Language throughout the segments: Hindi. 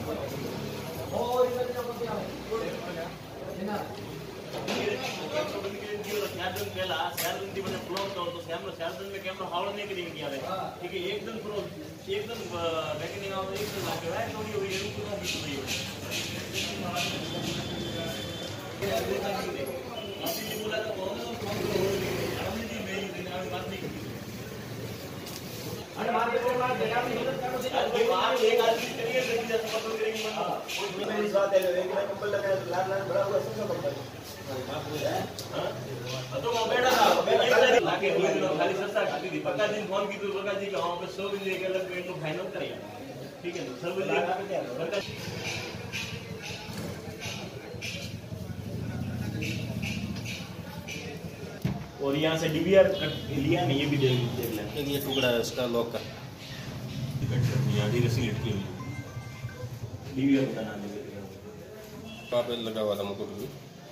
ठीक है एकदम पक्का दिन फोन की पक्का जी का सौ बजे फाइनल करेगा। ठीक है सब और यहाँ से डीवीआर लिया नहीं, ये भी देख लें। ये टुकड़ा है इसका लॉक का, रस्सी लटकी हुई डीवीआर बना देंगे। वहाँ पे लगा हुआ था मुकुट भी।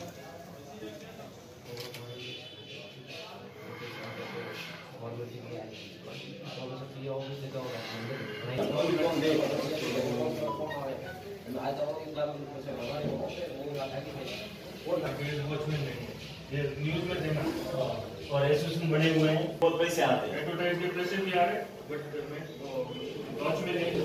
न्यूज में देना और एसोसिएशन बने हुए हैं, बहुत पैसे आते हैं, एडवर्टाइज के पैसे भी आ रहे हैं, बट लॉन्च में नहीं।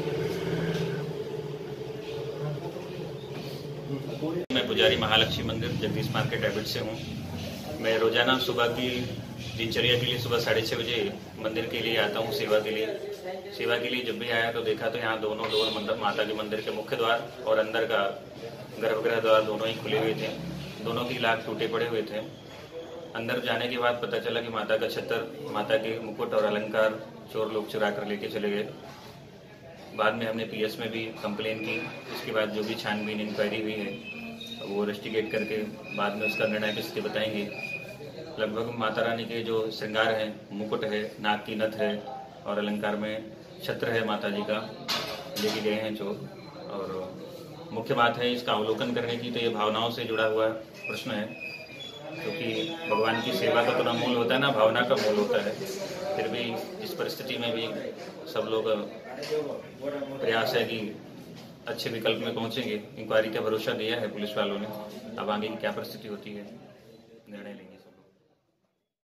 मैं पुजारी महालक्ष्मी मंदिर जगदीश मार्केट हैबिट से हूँ। मैं रोजाना सुबह की दिनचर्या के लिए सुबह 6:30 बजे मंदिर के लिए आता हूँ सेवा के लिए। सेवा के लिए जब भी आया तो देखा तो यहाँ दोनों डोर मंदिर माता के मंदिर के मुख्य द्वार और अंदर का गर्भगृह द्वार दोनों ही खुले हुए थे। दोनों की लाख टूटे पड़े हुए थे। अंदर जाने के बाद पता चला कि माता का छत्र, माता के मुकुट और अलंकार चोर लोग चुरा कर लेके चले गए। बाद में हमने पीएस में भी कंप्लेन की। उसके बाद जो भी छानबीन इंक्वायरी हुई है वो इन्वेस्टिगेट करके बाद में उसका निर्णय की स्थिति बताएंगे। लगभग माता रानी के जो श्रृंगार है, मुकुट है, नाक की नथ है और अलंकार में छत्र है माता जी का, लेके गए हैं चोर। और मुख्य बात है इसका अवलोकन करने की, तो ये भावनाओं से जुड़ा हुआ प्रश्न है, क्योंकि भगवान की सेवा का तो ना मूल होता है ना भावना का मूल होता है। फिर भी इस परिस्थिति में भी सब लोग प्रयास है कि अच्छे विकल्प में पहुंचेंगे। इंक्वायरी का भरोसा दिया है पुलिस वालों ने, अब आगे की क्या परिस्थिति होती है निर्णय लेंगे।